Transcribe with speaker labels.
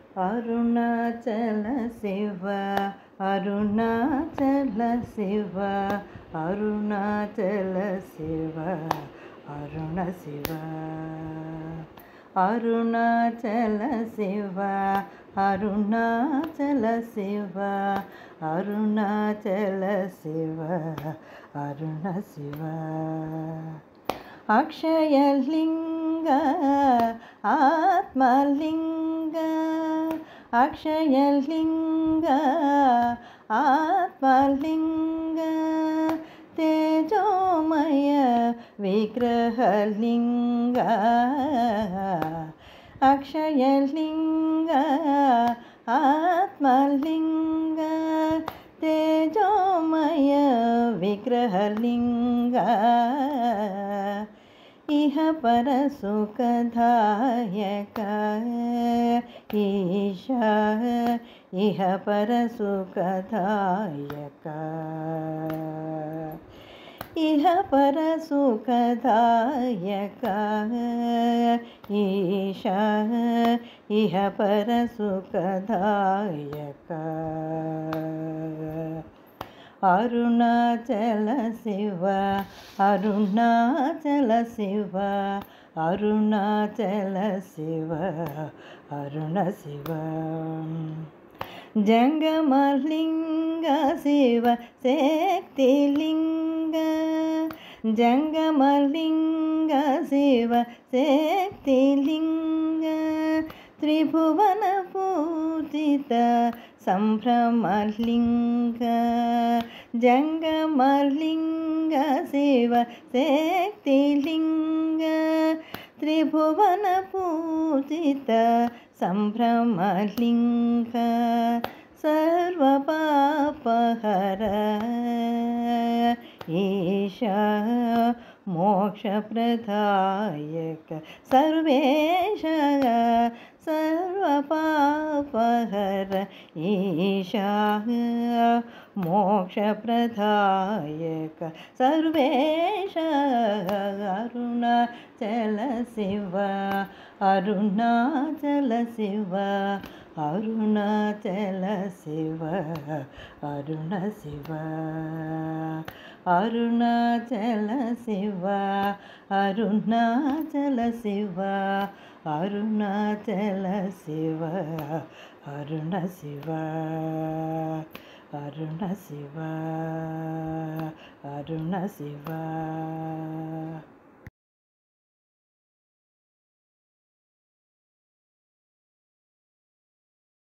Speaker 1: అరుణాచల శివ అరుణాచల శివ అరుణాచల శివ అరుణ శివ అరుణాచల శివ అరుణాచల శివ అరుణాచల శివ అరుణ శివ అక్షయలింగ ఆత్మలింగ అక్షయలింగ ఆత్మలింగ తేజోమయ విగ్రహలింగ అక్షయలింగ ఆత్మలింగ తేజోమయ విగ్రహలింగ ఇహ పరసుఖదాయక ఈశా ఇహ పరసుఖదాయక ఇహ పరసుఖదాయక ఈశా ఇహ పరసుఖదాయక అరుణాచల శివ అరుణాచల శివ అరుణాచల శివ అరుణ శివ జంగమలింగ శివ శక్తిలింగ జంగమలింగ శివ శక్తిలింగ త్రిభువన పూజిత సంభ్రమలింగ జంగమలింగ శివ శక్తిలింగ త్రిభువన పూజిత సంభ్రమలింగ సర్వపాపహర ఈశా మోక్షప్రదాయక సర్వేశ సర్వపాపహర ఈశా మోక్షప్రదాయక సర్వేశ అరుణాచల శివ అరుణాచల శివ అరుణాచల శివ అరుణ శివ అరుణాచల శివ అరుణాచల శివ అరుణాచల శివ అరుణ శివ అరుణ శివ అరుణ శివ